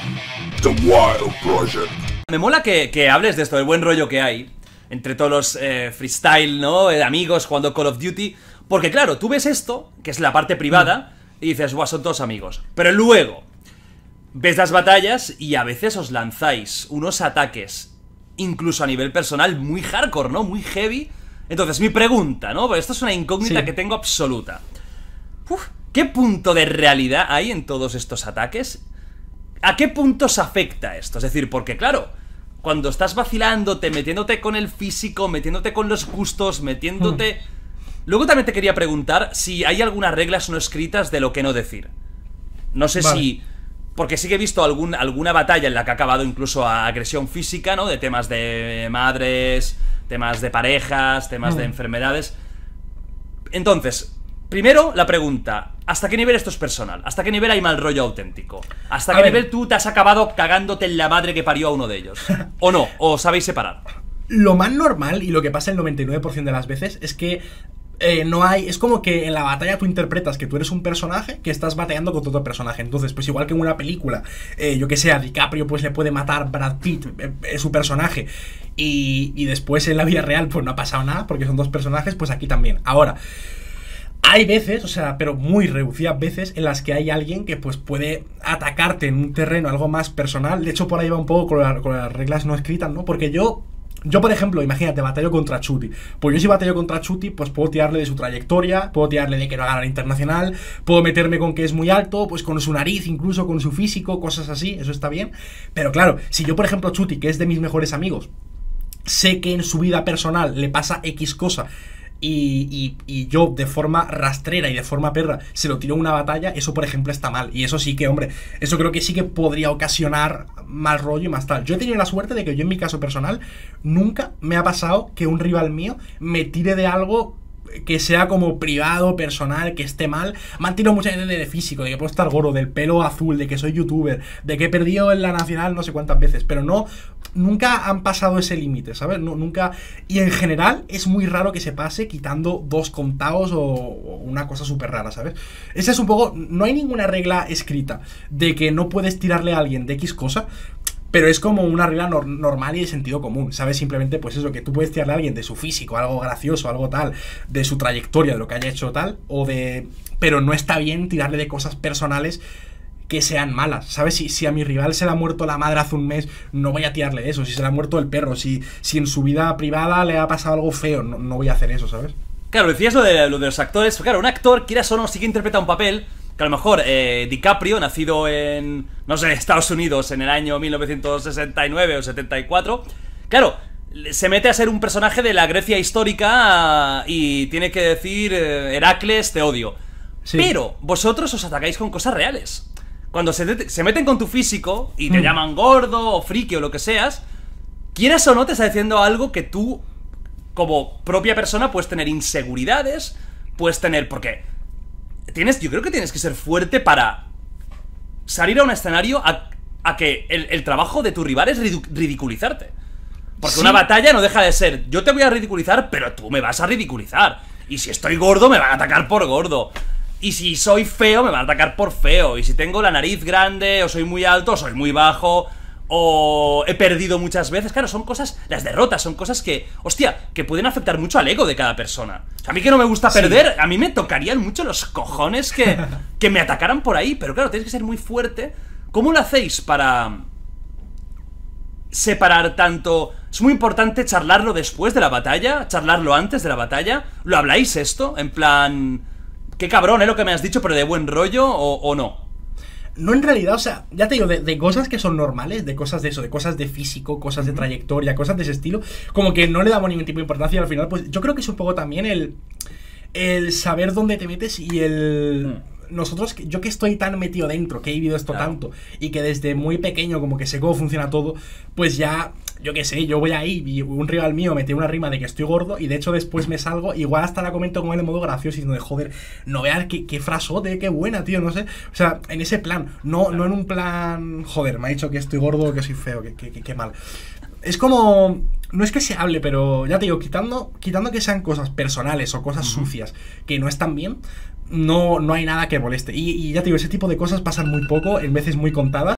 The Wild Project. Me mola que hables de esto, del buen rollo que hay entre todos los freestyle, ¿no? De amigos jugando Call of Duty. Porque claro, tú ves esto, que es la parte privada, y dices, guau, son todos amigos. Pero luego ves las batallas y a veces os lanzáis unos ataques, incluso a nivel personal, muy hardcore, ¿no? Muy heavy. Entonces, mi pregunta, ¿no? Porque esto es una incógnita que tengo absoluta. ¿Qué punto de realidad hay en todos estos ataques? ¿A qué punto se afecta esto? Es decir, porque claro, cuando estás vacilándote, metiéndote con el físico, metiéndote con los gustos, metiéndote... Luego también te quería preguntar si hay algunas reglas no escritas de lo que no decir. No sé si... Porque sí que he visto alguna batalla en la que ha acabado incluso a agresión física, ¿no? De temas de madres, temas de parejas, temas de enfermedades. Entonces, primero la pregunta, ¿hasta qué nivel esto es personal? ¿Hasta qué nivel hay mal rollo auténtico? ¿Hasta qué nivel tú te has acabado cagándote en la madre que parió a uno de ellos? ¿O no? ¿O sabéis separar? Lo más normal, y lo que pasa el 99% de las veces, es que no hay... Es como que en la batalla tú interpretas que tú eres un personaje que estás batallando contra otro personaje. Entonces, pues igual que en una película, yo que sé, a DiCaprio pues le puede matar Brad Pitt, su personaje, y después en la vida real pues no ha pasado nada porque son dos personajes, pues aquí también. Ahora, hay veces, o sea, pero muy reducidas veces, en las que hay alguien que pues puede atacarte en un terreno algo más personal. De hecho, por ahí va un poco con las reglas no escritas, ¿no? Porque yo, por ejemplo, imagínate, batallo contra Chuti. Pues yo si batallo contra Chuti, pues puedo tirarle de su trayectoria, puedo tirarle de que no ha ganado el internacional, puedo meterme con que es muy alto, pues con su nariz, incluso con su físico, cosas así, eso está bien. Pero claro, si yo, por ejemplo, Chuti, que es de mis mejores amigos, sé que en su vida personal le pasa X cosa, y yo de forma rastrera y de forma perra se lo tiro en una batalla, eso por ejemplo está mal. Y eso sí que, hombre, eso creo que sí que podría ocasionar mal rollo y más tal. Yo he tenido la suerte de que yo en mi caso personal nunca me ha pasado que un rival mío me tire de algo que sea como privado, personal, que esté mal. Me han tirado muchas veces de físico, de que puedo estar gordo, del pelo azul, de que soy youtuber, de que he perdido en la nacional no sé cuántas veces, pero no, nunca han pasado ese límite, ¿sabes? No, nunca. Y en general es muy raro que se pase quitando dos contados o una cosa súper rara, ¿sabes? Ese es un poco... No hay ninguna regla escrita de que no puedes tirarle a alguien de X cosa, pero es como una regla normal y de sentido común, ¿sabes? Simplemente, pues eso, que tú puedes tirarle a alguien de su físico, algo gracioso, algo tal, de su trayectoria, de lo que haya hecho tal, o de... Pero no está bien tirarle de cosas personales que sean malas, ¿sabes? Si a mi rival se le ha muerto la madre hace un mes, no voy a tirarle de eso. Si se le ha muerto el perro, si en su vida privada le ha pasado algo feo, no voy a hacer eso, ¿sabes? Claro, decías lo de los actores. Claro, un actor, quieras o no, sí que interpreta un papel... Que a lo mejor DiCaprio, nacido en, no sé, Estados Unidos en el año 1969 o 74, claro, se mete a ser un personaje de la Grecia histórica y tiene que decir, Heracles, te odio. Sí. Pero vosotros os atacáis con cosas reales. Cuando se meten con tu físico y te llaman gordo o friki o lo que seas, quieras o no te está diciendo algo que tú, como propia persona, puedes tener inseguridades, puedes tener... Porque... yo creo que tienes que ser fuerte para salir a un escenario a que el trabajo de tu rival es ridiculizarte. Porque una batalla no deja de ser, yo te voy a ridiculizar, pero tú me vas a ridiculizar. Y si estoy gordo, me van a atacar por gordo. Y si soy feo, me van a atacar por feo. Y si tengo la nariz grande, o soy muy alto, o soy muy bajo, o he perdido muchas veces. Claro, son cosas, las derrotas son cosas que, hostia, que pueden afectar mucho al ego de cada persona. A mí que no me gusta perder, a mí me tocarían mucho los cojones que me atacaran por ahí. Pero claro, tienes que ser muy fuerte. ¿Cómo lo hacéis para separar tanto? Es muy importante charlarlo después de la batalla, charlarlo antes de la batalla. ¿Lo habláis esto? En plan, qué cabrón, lo que me has dicho, pero de buen rollo, o no. No, en realidad, o sea, ya te digo, de cosas que son normales, de cosas de eso, de cosas de físico, cosas de trayectoria, cosas de ese estilo, como que no le damos ningún tipo de importancia y al final, pues yo creo que es un poco también el saber dónde te metes y el... Nosotros, yo que estoy tan metido dentro, que he vivido esto tanto y que desde muy pequeño como que sé cómo funciona todo, pues ya, yo qué sé, yo voy ahí y un rival mío mete una rima de que estoy gordo y de hecho después me salgo, igual hasta la comento con él de modo gracioso diciendo de joder, no veas qué frasote, qué buena, tío, no sé, o sea, en ese plan, no en un plan, joder, me ha dicho que estoy gordo o que soy feo, que mal. Es como... No es que se hable, pero ya te digo, quitando que sean cosas personales o cosas sucias que no están bien, no hay nada que moleste. Y ya te digo, ese tipo de cosas pasan muy poco, en veces muy contadas.